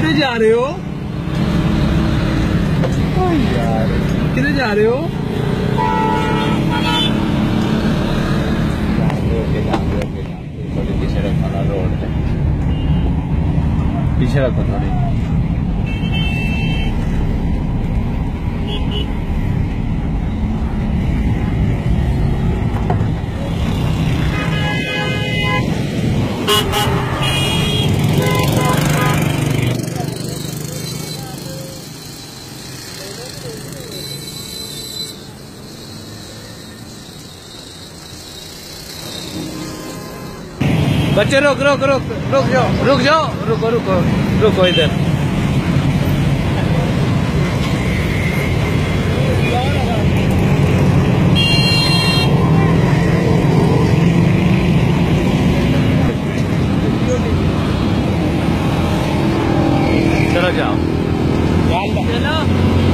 کدھر جا رہے ہو؟ کدھر جا رہے ہو؟ پیچھے رکھو نا روڈ پہ، پیچھے رکھو تھوڑی. بچے رک رک رک رک جاؤ، رک جاؤ، رکو رکو رکو ادھر. چلو جاؤ، چلو.